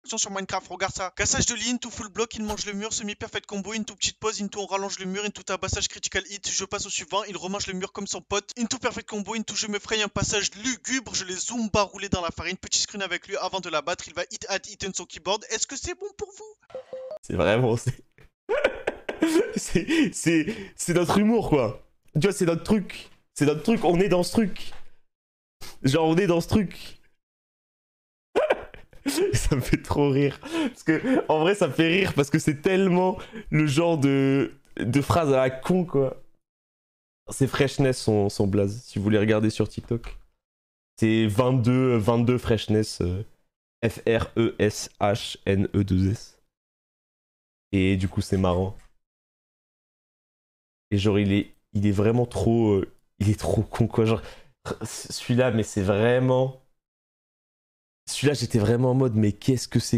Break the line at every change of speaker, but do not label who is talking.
construction sur Minecraft, regarde ça. Cassage de ligne, tout full block, il mange le mur, semi-perfect combo, une toute petite pause, into on rallonge le mur, into tabassage critical hit, je passe au suivant, il remange le mur comme son pote, into perfect combo, into je me fraye un passage lugubre, je les zumba rouler dans la farine, petit screen avec lui avant de la battre, il va hit at hit son keyboard. Est-ce que c'est bon pour vous?
C'est vraiment... c'est notre humour, quoi. Tu vois, c'est notre truc. C'est notre truc, on est dans ce truc. Genre, on est dans ce truc. Ça me fait trop rire. Parce que, en vrai, ça me fait rire parce que c'est tellement le genre de phrase à la con, quoi. C'est Freshness, son blaze, si vous voulez regarder sur TikTok. C'est 22 Freshness, F-R-E-S-H-N-E-2-S. Et du coup, c'est marrant. Et genre, il est vraiment trop... il est trop con, quoi. Genre, celui-là, mais c'est vraiment... Celui-là, j'étais vraiment en mode, mais qu'est-ce que c'est